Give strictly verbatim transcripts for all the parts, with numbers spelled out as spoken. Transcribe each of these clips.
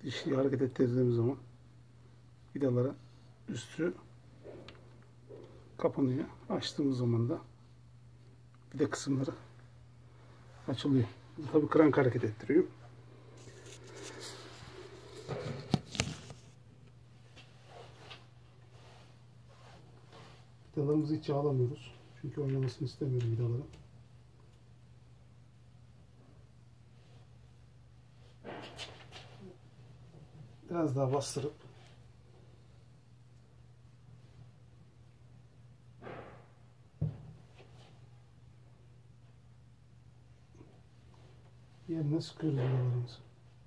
dişliyi hareket ettirdiğimiz zaman vidalara üstü kapanıyor. Açtığımız zaman da vida kısımları açılıyor. Bu tabii krank hareket ettiriyor. Vidalarımızı hiç yağlamıyoruz. Çünkü oynamasını istemiyorum vidaların. Biraz daha bastırıp yerine sıkıyoruz vidalarımızı.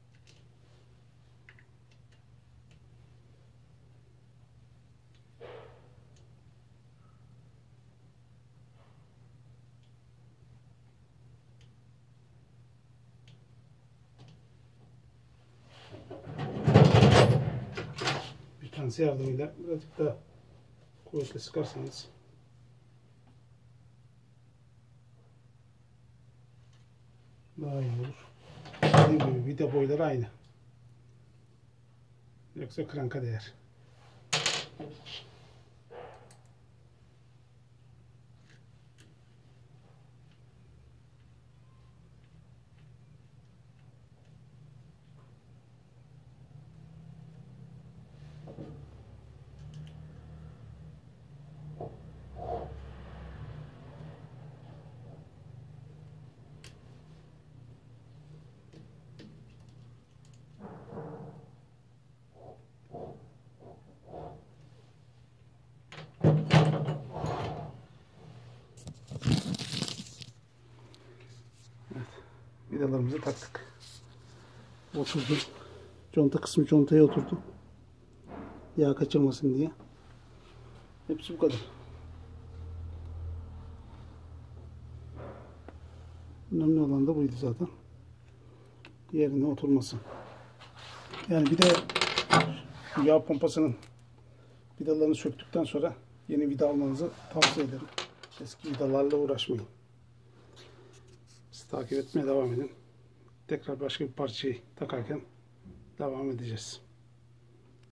Bir tanesi yardımıyla birazcık daha kuvvetle sıkarsanız daha iyi olur. Dediğim gibi vida boyları aynı. Yoksa kranka değer. Vidalarımızı taktık. Oturdu. Conta kısmı contaya oturdu. Yağ kaçırmasın diye. Hepsi bu kadar. Önemli olan da buydu zaten. Yerine oturması. Yani bir de yağ pompasının vidalarını söktükten sonra yeni vida almanızı tavsiye ederim. Eski vidalarla uğraşmayın. Takip etmeye devam edin. Tekrar başka bir parçayı takarken devam edeceğiz.